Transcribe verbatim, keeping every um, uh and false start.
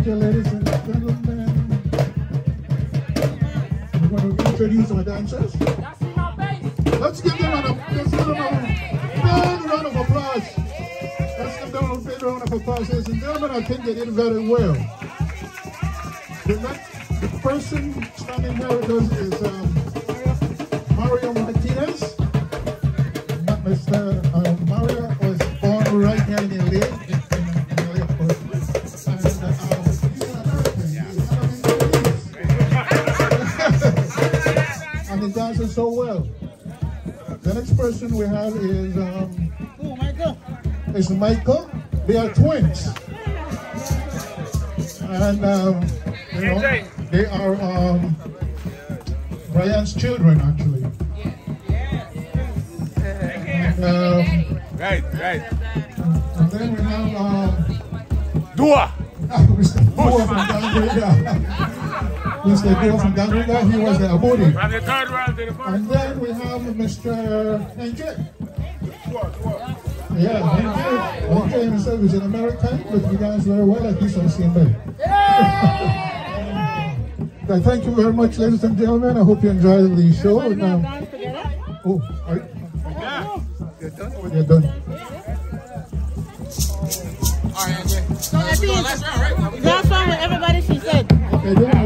you, ladies and gentlemen. I'm going to introduce our dancers. Let's give them a, let's give them a big round of applause. Let's give them a big round of applause. Ladies and gentlemen, I think they did very well. The next the person standing here with us is um, Mario Martinez. Mister Uh, Mario was born right here in L A. And he dances so well. The next person we have is um, oh, Michael. Is Michael. They are twins, and um, you know, they are um, Brian's children actually. And, um, right, right. And then we have um, Dua. Mister Dua from Gangriga. Mister Dua from Gangriga, he was the Abodi. And then we have Mister Henke. Yeah, Henke. Henke himself is an American, but he dances very well at least on Siene Bight. Thank you very much, ladies and gentlemen. I hope you enjoyed the show. And, um, oh, all right. You're done? You're done. So I think that's wrong with everybody she said. Okay,